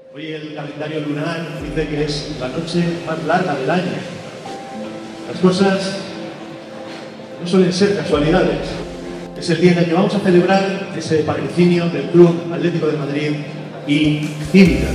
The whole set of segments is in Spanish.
Hoy el calendario lunar dice que es la noche más larga del año. Las cosas no suelen ser casualidades. Es el día en el que vamos a celebrar ese patrocinio del Club Atlético de Madrid y Cívicas.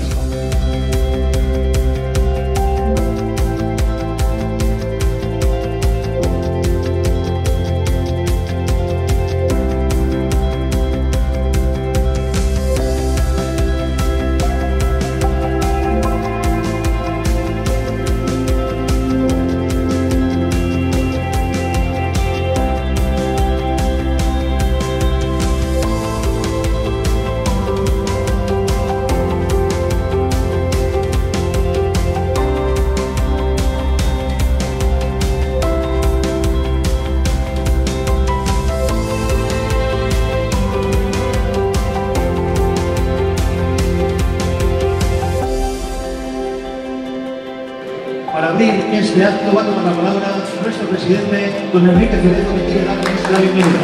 Para abrir este acto va a tomar la palabra nuestro presidente, don Enrique Cerezo, que quiere darles la bienvenida.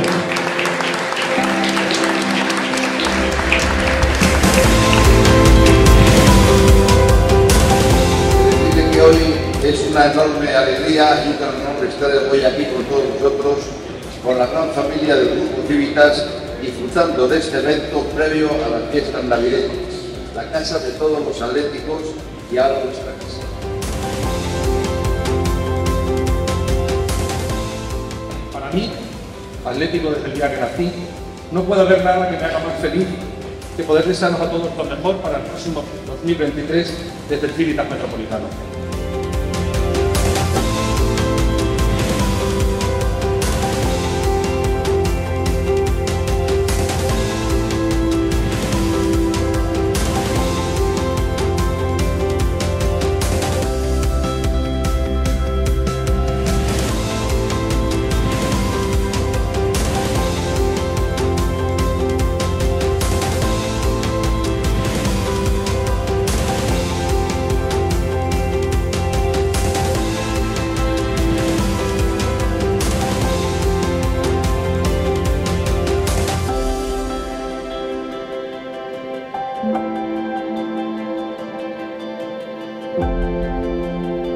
Decirle que hoy es una enorme alegría y un gran honor estar hoy aquí con todos vosotros, con la gran familia del Grupo Cívicas, disfrutando de este evento previo a las fiestas navideñas, la casa de todos los atléticos y ahora nuestra casa. Para mí, atlético desde el día que nací, no puede haber nada que me haga más feliz que poder desearnos a todos lo mejor para el próximo 2023 desde el Cívicas Metropolitano.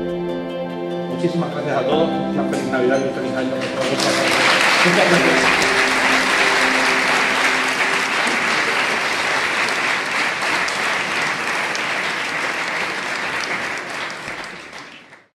Muchísimas gracias a todos, una feliz Navidad y un feliz año. Muchas gracias.